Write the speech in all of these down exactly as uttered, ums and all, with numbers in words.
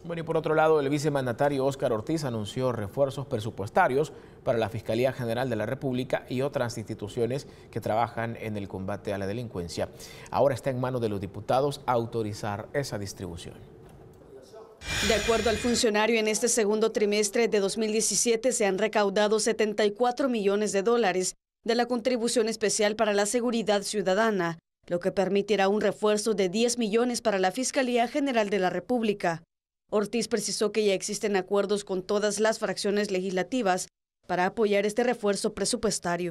Bueno, y por otro lado, el vicemandatario Óscar Ortiz anunció refuerzos presupuestarios para la Fiscalía General de la República y otras instituciones que trabajan en el combate a la delincuencia. Ahora está en manos de los diputados autorizar esa distribución. De acuerdo al funcionario, en este segundo trimestre de dos mil diecisiete se han recaudado setenta y cuatro millones de dólares de la Contribución Especial para la Seguridad Ciudadana, lo que permitirá un refuerzo de diez millones para la Fiscalía General de la República. Ortiz precisó que ya existen acuerdos con todas las fracciones legislativas para apoyar este refuerzo presupuestario.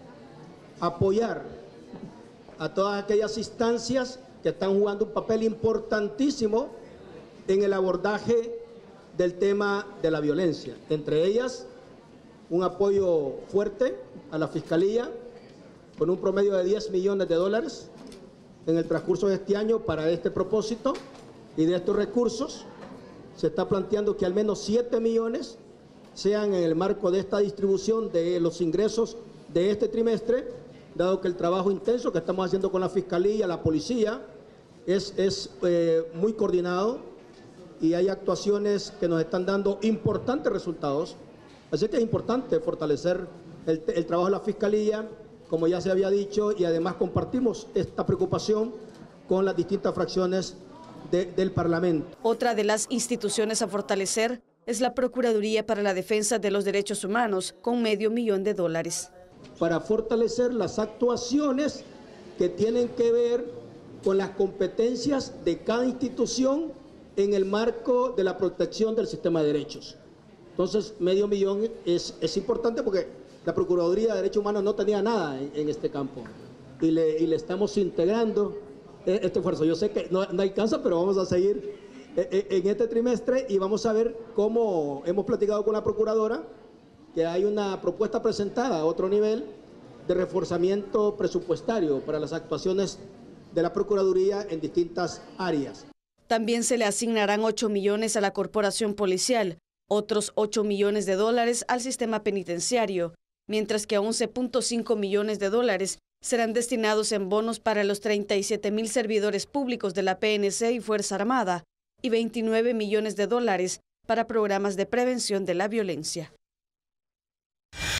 Apoyar a todas aquellas instancias que están jugando un papel importantísimo en el abordaje del tema de la violencia. Entre ellas, un apoyo fuerte a la Fiscalía con un promedio de diez millones de dólares en el transcurso de este año para este propósito, y de estos recursos se está planteando que al menos siete millones sean en el marco de esta distribución de los ingresos de este trimestre, dado que el trabajo intenso que estamos haciendo con la Fiscalía, la Policía, es, es eh, muy coordinado y hay actuaciones que nos están dando importantes resultados. Así que es importante fortalecer el, el trabajo de la Fiscalía, como ya se había dicho, y además compartimos esta preocupación con las distintas fracciones de, del Parlamento. Otra de las instituciones a fortalecer es la Procuraduría para la Defensa de los Derechos Humanos, con medio millón de dólares. Para fortalecer las actuaciones que tienen que ver con las competencias de cada institución en el marco de la protección del sistema de derechos. Entonces, medio millón es, es importante porque la Procuraduría de Derechos Humanos no tenía nada en, en este campo y le, y le estamos integrando este esfuerzo. Yo sé que no, no alcanza, pero vamos a seguir en este trimestre y vamos a ver cómo hemos platicado con la Procuradora, que hay una propuesta presentada a otro nivel de reforzamiento presupuestario para las actuaciones de la Procuraduría en distintas áreas. También se le asignarán ocho millones a la Corporación Policial, otros ocho millones de dólares al sistema penitenciario, mientras que once punto cinco millones de dólares serán destinados en bonos para los treinta y siete mil servidores públicos de la P N C y Fuerza Armada y veintinueve millones de dólares para programas de prevención de la violencia.